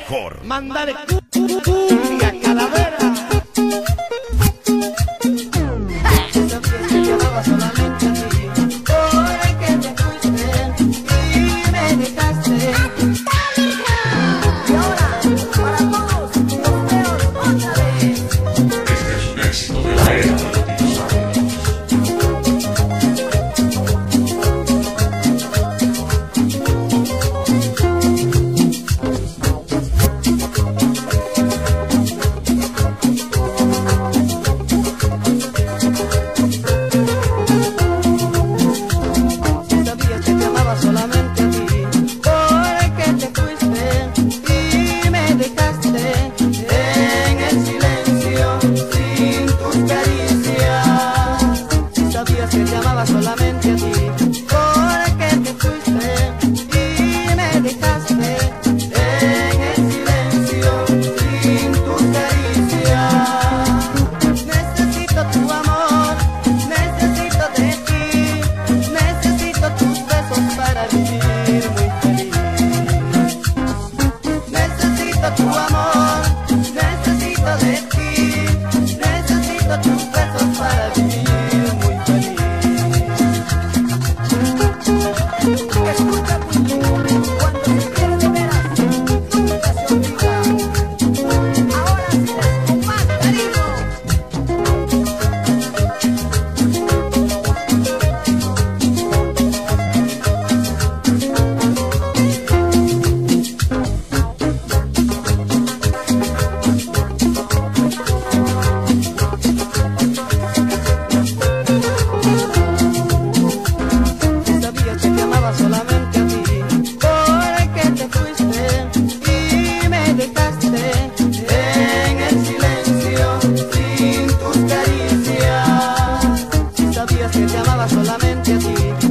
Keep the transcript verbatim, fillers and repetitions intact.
mejor. Mándale cumbia, calavera. Esa fiesta llamaba solamente a ti, porque te fuiste y me dejaste. Y ahora, para todos los feos, otra vez. Este es un éxito de la era de los dinosaurios. Solamente a ti, porque te fuiste y me dejaste en el silencio sin tus caricias. Si sabías que te amaba solamente a ti, porque te fuiste y me dejaste en el silencio sin tus caricias. Necesito tu amor, necesito de ti, necesito tus besos para vivir muy feliz. Necesito tu amor, necesito de ti, necesito tus besos para vivir muy feliz. Escucha muy bien, cuando se quiere de veras, nunca se olvida. Ahora sí es con más cariño. Solamente a ti, porque te fuiste y me dejaste en el silencio sin tus caricias. Si sabías que te amaba solamente a ti,